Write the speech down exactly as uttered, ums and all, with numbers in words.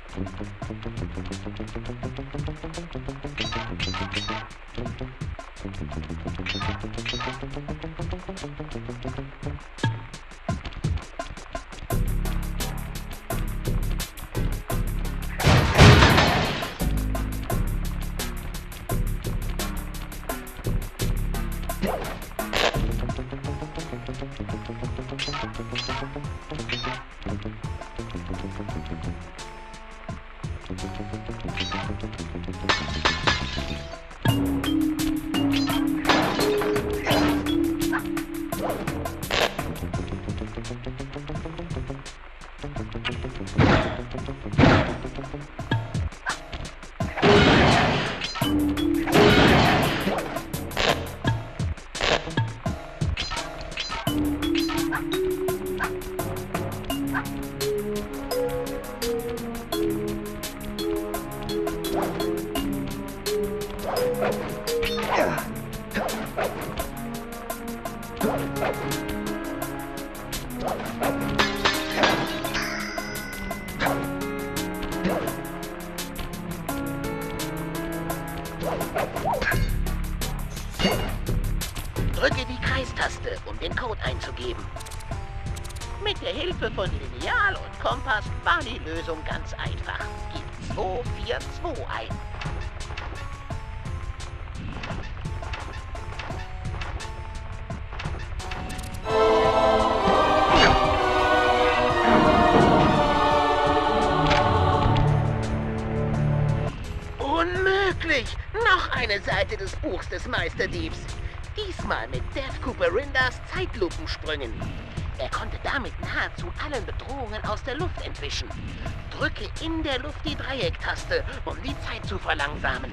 Drücke die Kreistaste, um den Code einzugeben. Mit der Hilfe von Lineal und Kompass war die Lösung ganz einfach. Gib zwei vier zwei ein. Unmöglich! Noch eine Seite des Buchs des Meisterdiebs. Diesmal mit Death Cooperindas Zeitlupensprüngen. Er konnte damit nahezu allen Bedrohungen aus der Luft entwischen. Drücke in der Luft die Dreiecktaste, um die Zeit zu verlangsamen.